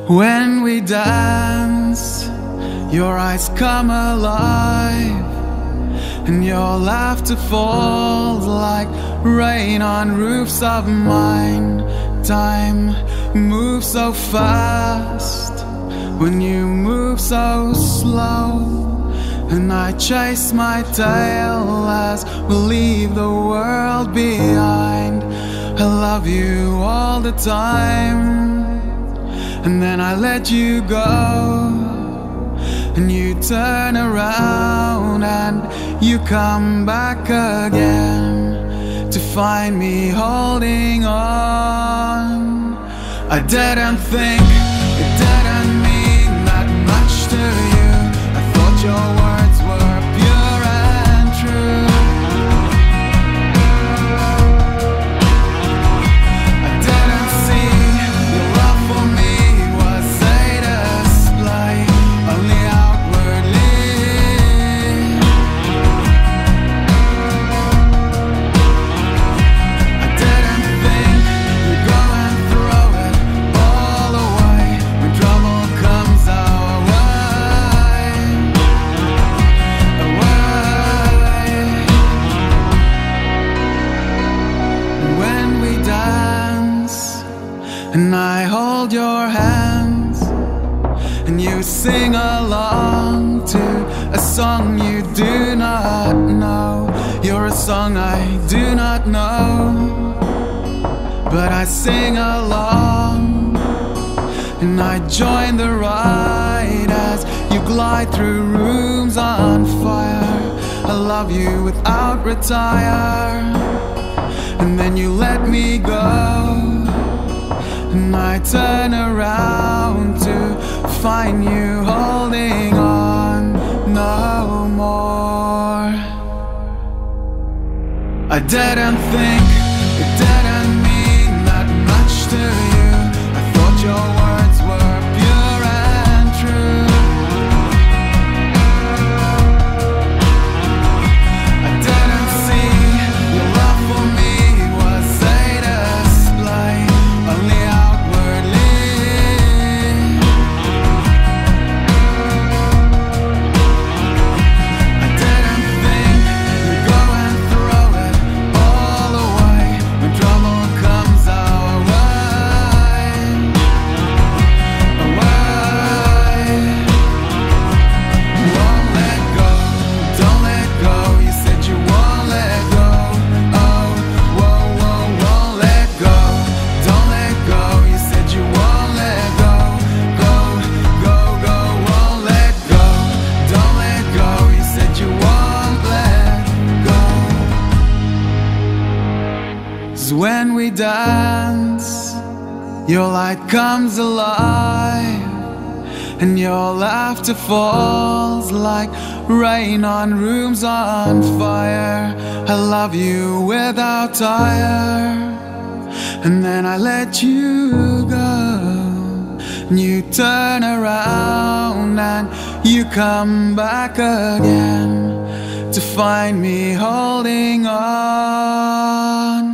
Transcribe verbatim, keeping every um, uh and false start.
When we dance, your eyes come alive, and your laughter falls like rain on roofs of mine. Time moves so fast when you move so slow, and I chase my tail as we leave the world behind. I love you all the time, and then I let you go, and you turn around and you come back again to find me holding on. I didn't think, it didn't mean that much to you. I thought your words were pure and true. I didn't see your love for me was a display, only outwardly. I didn't think you'd go and throw it all away when trouble comes our way, away. When we dance and I hold your hands, and you sing along to a song you do not know. You're a song I do not know, but I sing along, and I join the ride as you glide through rooms on fire. I love you without retire, and then you let me go, and I turn around to find you holding on no more. I didn't think, it didn't mean that much to you. I thought your words were pure and true. I didn't see your love for me was a display, only outwardly. I didn't think you'd go and throw it all away when trouble comes our way, away. Won't let go, don't let go. You said you won't let go. Oh, whoa, whoa, won't let go, don't let go. You said you won't let go. Go, go, go, won't let go, don't let go. You said you won't let go. 'Cause when we dance, your light comes alive, and your laughter falls like rain on rooms on fire. I love you without tire, and then I let you go, and you turn around and you come back again to find me holding on.